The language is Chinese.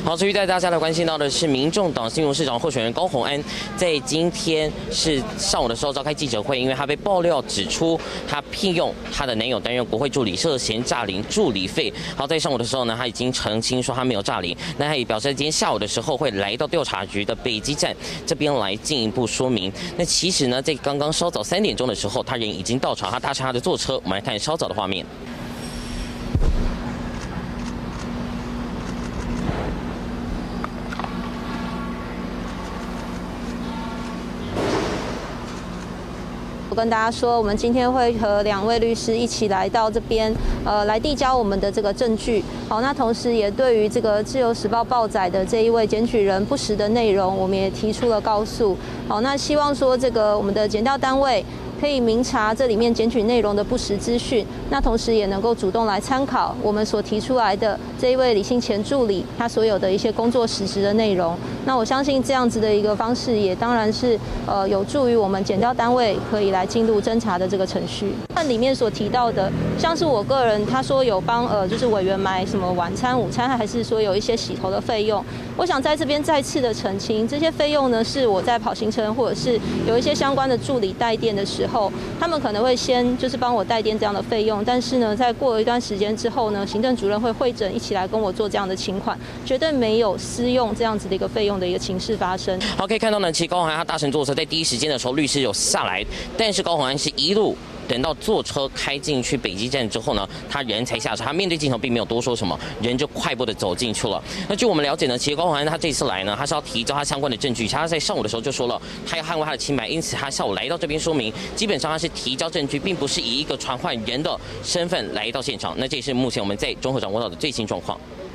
好，至于带大家来关心到的是，民众党新竹市长候选人高虹安，在今天是上午的时候召开记者会，因为他被爆料指出，他聘用他的男友担任国会助理，涉嫌诈领助理费。好，在上午的时候呢，他已经澄清说他没有诈领，那他也表示在今天下午的时候会来到调查局的北基站这边来进一步说明。那其实呢，在刚刚稍早3点钟的时候，他人已经到场，他搭乘他的座车，我们来看稍早的画面。 我跟大家说，我们今天会和2位律师一起来到这边，来递交我们的这个证据。好，那同时也对于这个《自由时报》报载的这一位检举人不实的内容，我们也提出了告诉。好，那希望说这个我们的检调单位 可以明察这里面检举内容的不实资讯，那同时也能够主动来参考我们所提出来的这一位李姓前助理他所有的一些工作实质的内容。那我相信这样子的一个方式，也当然是有助于我们检调单位可以来进入侦查的这个程序。那里面所提到的，像是我个人他说有帮就是委员买什么晚餐、午餐，还是说有一些洗头的费用，我想在这边再次的澄清，这些费用呢是我在跑行程或者是有一些相关的助理带电的时候， 他们可能会先就是帮我代垫这样的费用，但是呢，在过了一段时间之后呢，行政主任会会诊一起来跟我做这样的请款，绝对没有私用这样子的一个费用的一个情势发生。 好，可以看到呢，其实高虹安他搭乘座车，在第一时间的时候，律师有下来，但是高虹安是一路 等到坐车开进去北基站之后呢，他人才下车。他面对镜头并没有多说什么，人就快步的走进去了。那据我们了解呢，其实高虹安他这次来呢，他是要提交他相关的证据。他在上午的时候就说了，他要捍卫他的清白，因此他下午来到这边说明，基本上他是提交证据，并不是以一个传唤人的身份来到现场。那这也是目前我们在综合掌握到的最新状况。